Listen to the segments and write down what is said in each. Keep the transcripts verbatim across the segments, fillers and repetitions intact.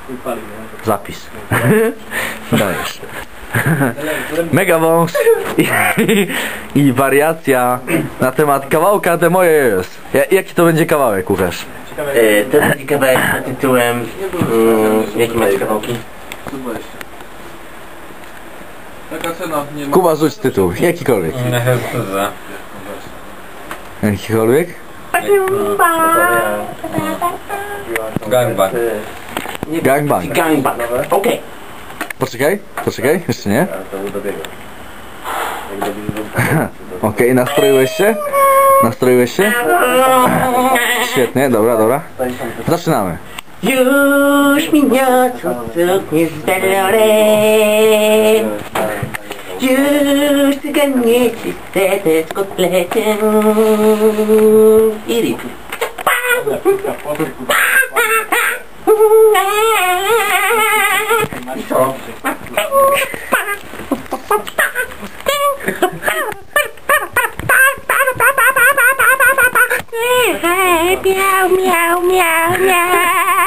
Zapis. Dajesz. Mega wąż i, i wariacja na temat kawałka te moje jest. Jaki to będzie kawałek, Łukasz? Yy, to taki kawałek pod tytułem... Yy, jakie macie kawałki? Kuba, rzuć tytuł, jakikolwiek. Jakikolwiek? Gangbang. Gangbang. Gangbang. Okej. Poczekaj, poczekaj, jeszcze nie. Okej, okay, nastroiłeś się? Nastroiłeś się? Świetnie, dobra, dobra. Zaczynamy. Już miniotło nie zdalone. Już tygodnie czyste z kotletem. I ryb. I co? Miau, miau, miau, miau.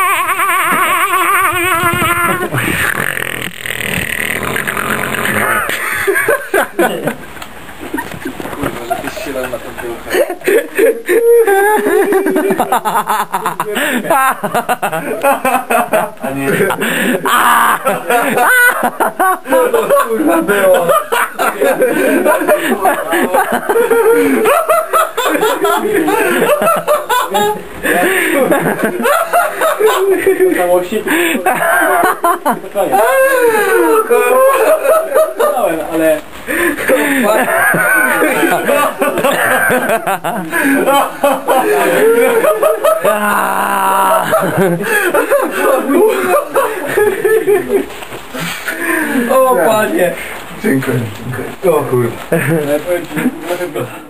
A nie. Co to kurwa było? Całości to koniec. Ale... O panie! Dziękuję, dziękuję. O kurwa.